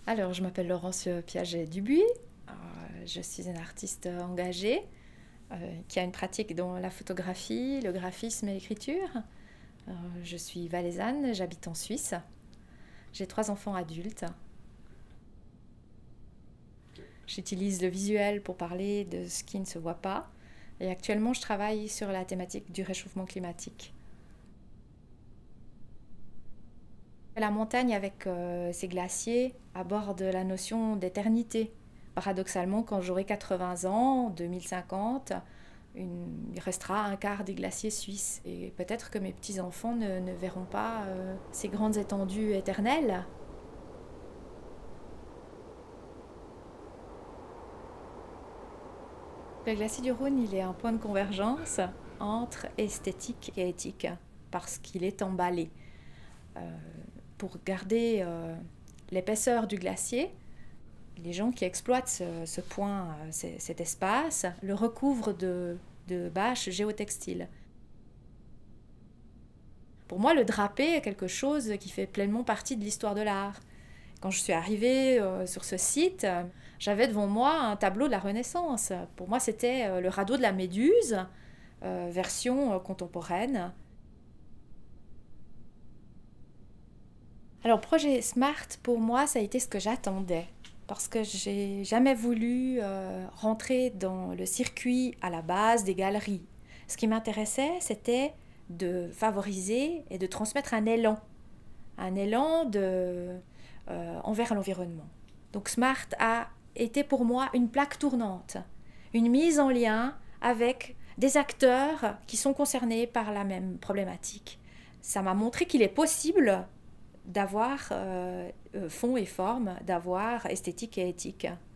Alors, je m'appelle Laurence Piaget-Dubuis. Je suis une artiste engagée qui a une pratique dans la photographie, le graphisme et l'écriture. Je suis valaisanne, j'habite en Suisse. J'ai 3 enfants adultes. J'utilise le visuel pour parler de ce qui ne se voit pas. Et actuellement, je travaille sur la thématique du réchauffement climatique. La montagne, avec ses glaciers, aborde la notion d'éternité. Paradoxalement, quand j'aurai 80 ans, en 2050, il restera un quart des glaciers suisses. Et peut-être que mes petits-enfants ne verront pas ces grandes étendues éternelles. Le glacier du Rhône, il est un point de convergence entre esthétique et éthique, parce qu'il est emballé. Euh, pour garder l'épaisseur du glacier, les gens qui exploitent ce point, cet espace, le recouvrent de bâches géotextiles. Pour moi, le drapé est quelque chose qui fait pleinement partie de l'histoire de l'art. Quand je suis arrivée sur ce site, j'avais devant moi un tableau de la Renaissance. Pour moi, c'était le radeau de la Méduse, version contemporaine. Alors, projet Smart, pour moi, ça a été ce que j'attendais. Parce que j'ai jamais voulu rentrer dans le circuit à la base des galeries. Ce qui m'intéressait, c'était de favoriser et de transmettre un élan envers l'environnement. Donc Smart a été pour moi une plaque tournante, une mise en lien avec des acteurs qui sont concernés par la même problématique. Ça m'a montré qu'il est possible d'avoir fond et forme, d'avoir esthétique et éthique.